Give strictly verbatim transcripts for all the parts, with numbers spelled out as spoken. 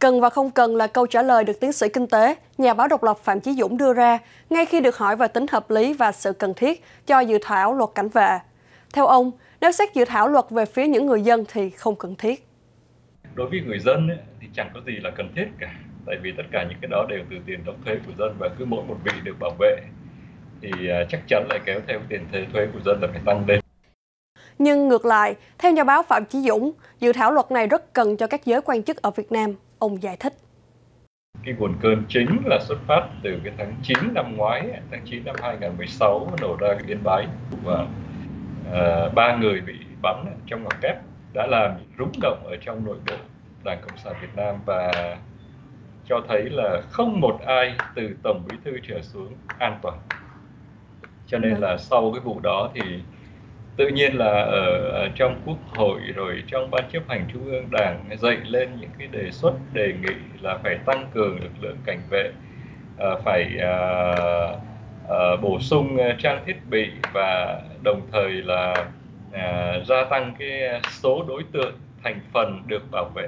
Cần và không cần là câu trả lời được tiến sĩ kinh tế, nhà báo độc lập Phạm Chí Dũng đưa ra ngay khi được hỏi về tính hợp lý và sự cần thiết cho dự thảo luật cảnh vệ. Theo ông, nếu xét dự thảo luật về phía những người dân thì không cần thiết. Đối với người dân ấy, thì chẳng có gì là cần thiết cả. Tại vì tất cả những cái đó đều từ tiền đóng thuế của dân, và cứ mỗi một vị được bảo vệ thì chắc chắn lại kéo theo tiền thuế thuế của dân là phải tăng lên. Nhưng ngược lại, theo nhà báo Phạm Chí Dũng, dự thảo luật này rất cần cho các giới quan chức ở Việt Nam. Ông giải thích. Cái nguồn cơn chính là xuất phát từ cái tháng chín năm ngoái, tháng chín năm hai nghìn không trăm mười sáu nổ ra cái Yên Bái và uh, ba người bị bắn trong ngoặc kép đã làm rúng động ở trong nội bộ Đảng Cộng sản Việt Nam và cho thấy là không một ai từ Tổng Bí thư trở xuống an toàn. Cho nên là sau cái vụ đó thì tự nhiên là ở, ở trong Quốc hội rồi trong Ban chấp hành Trung ương Đảng dậy lên những cái đề xuất đề nghị là phải tăng cường lực lượng cảnh vệ, à, phải à, à, bổ sung trang thiết bị và đồng thời là à, gia tăng cái số đối tượng thành phần được bảo vệ.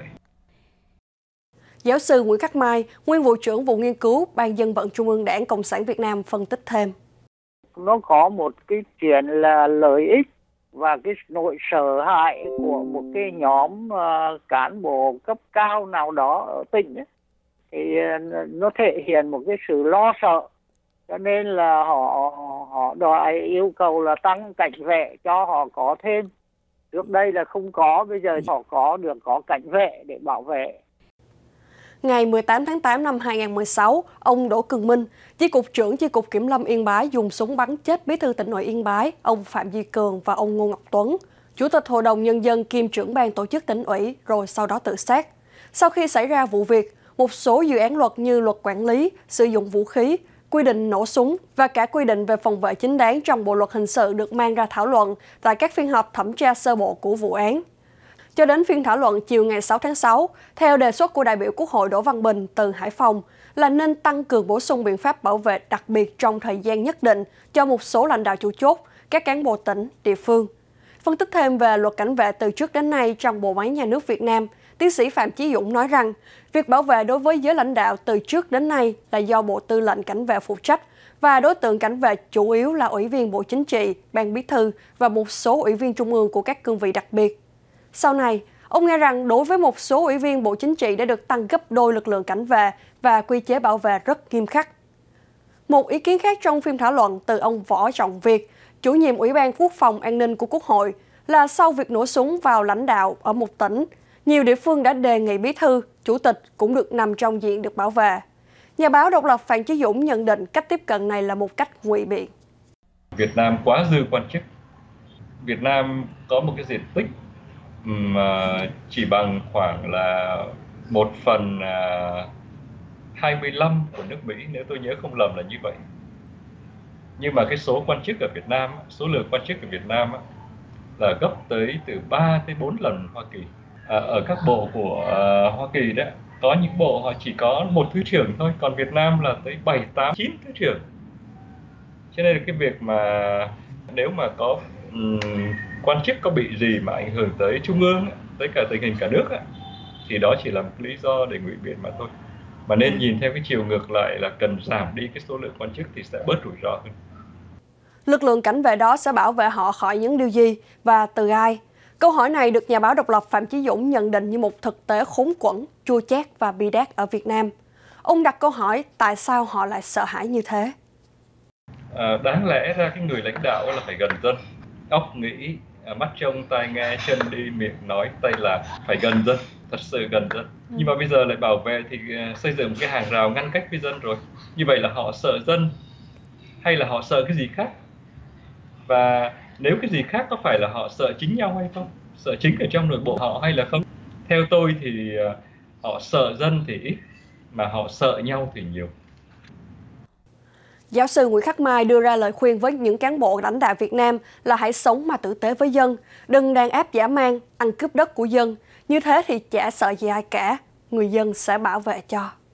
Giáo sư Nguyễn Khắc Mai, nguyên vụ trưởng vụ nghiên cứu Ban Dân vận Trung ương Đảng Cộng sản Việt Nam phân tích thêm. Nó có một cái chuyện là lợi ích và cái nỗi sợ hãi của một cái nhóm uh, cán bộ cấp cao nào đó ở tỉnh ấy, thì uh, nó thể hiện một cái sự lo sợ, cho nên là họ họ đòi yêu cầu là tăng cảnh vệ cho họ có thêm. Trước đây là không có, bây giờ họ có được có cảnh vệ để bảo vệ. Ngày mười tám tháng tám năm hai nghìn không trăm mười sáu, ông Đỗ Cường Minh, Chi cục trưởng Chi cục Kiểm lâm Yên Bái dùng súng bắn chết Bí thư Tỉnh ủy Yên Bái, ông Phạm Duy Cường và ông Ngô Ngọc Tuấn, Chủ tịch Hội đồng Nhân dân kiêm trưởng ban tổ chức Tỉnh ủy, rồi sau đó tự sát. Sau khi xảy ra vụ việc, một số dự án luật như luật quản lý, sử dụng vũ khí, quy định nổ súng và cả quy định về phòng vệ chính đáng trong Bộ luật hình sự được mang ra thảo luận tại các phiên họp thẩm tra sơ bộ của vụ án. Cho đến phiên thảo luận chiều ngày sáu tháng sáu, theo đề xuất của đại biểu Quốc hội Đỗ Văn Bình từ Hải Phòng là nên tăng cường bổ sung biện pháp bảo vệ đặc biệt trong thời gian nhất định cho một số lãnh đạo chủ chốt, các cán bộ tỉnh, địa phương. Phân tích thêm về luật cảnh vệ từ trước đến nay trong bộ máy nhà nước Việt Nam, tiến sĩ Phạm Chí Dũng nói rằng, việc bảo vệ đối với giới lãnh đạo từ trước đến nay là do Bộ Tư lệnh Cảnh vệ phụ trách, và đối tượng cảnh vệ chủ yếu là Ủy viên Bộ Chính trị, Ban Bí thư và một số Ủy viên Trung ương của các cương vị đặc biệt. Sau này, ông nghe rằng đối với một số ủy viên Bộ Chính trị đã được tăng gấp đôi lực lượng cảnh vệ và quy chế bảo vệ rất nghiêm khắc. Một ý kiến khác trong phiên thảo luận từ ông Võ Trọng Việt, chủ nhiệm Ủy ban Quốc phòng An ninh của Quốc hội, là sau việc nổ súng vào lãnh đạo ở một tỉnh, nhiều địa phương đã đề nghị bí thư, chủ tịch cũng được nằm trong diện được bảo vệ. Nhà báo độc lập Phạm Chí Dũng nhận định cách tiếp cận này là một cách ngụy biện. Việt Nam quá dư quan chức. Việt Nam có một cái diện tích mà chỉ bằng khoảng là một phần hai mươi lăm của nước Mỹ, nếu tôi nhớ không lầm là như vậy. Nhưng mà cái số quan chức ở Việt Nam, số lượng quan chức ở Việt Nam là gấp tới từ ba tới bốn lần Hoa Kỳ. À, ở các bộ của uh, Hoa Kỳ đó, có những bộ họ chỉ có một thứ trưởng thôi, còn Việt Nam là tới bảy, tám, chín thứ trưởng. Cho nên là cái việc mà nếu mà có um, quan chức có bị gì mà ảnh hưởng tới Trung ương, tới cả tình hình cả nước, thì đó chỉ là một lý do để ngụy biện mà thôi. Mà nên nhìn theo cái chiều ngược lại là cần giảm đi cái số lượng quan chức thì sẽ bớt rủi ro hơn. Lực lượng cảnh vệ đó sẽ bảo vệ họ khỏi những điều gì và từ ai? Câu hỏi này được nhà báo độc lập Phạm Chí Dũng nhận định như một thực tế khốn quẫn, chua chát và bi đát ở Việt Nam. Ông đặt câu hỏi tại sao họ lại sợ hãi như thế? À, đáng lẽ ra cái người lãnh đạo là phải gần dân, óc nghĩ, mắt trông, tai nghe, chân đi, miệng nói, tay làm, phải gần dân, thật sự gần dân. Ừ. Nhưng mà bây giờ lại bảo vệ thì xây dựng một cái hàng rào ngăn cách với dân rồi. Như vậy là họ sợ dân hay là họ sợ cái gì khác? Và nếu cái gì khác có phải là họ sợ chính nhau hay không? Sợ chính ở trong nội bộ họ hay là không? Theo tôi thì họ sợ dân thì ít, mà họ sợ nhau thì nhiều. Giáo sư Nguyễn Khắc Mai đưa ra lời khuyên với những cán bộ lãnh đạo Việt Nam là hãy sống mà tử tế với dân, đừng đàn áp dã man, ăn cướp đất của dân. Như thế thì chả sợ gì ai cả, người dân sẽ bảo vệ cho.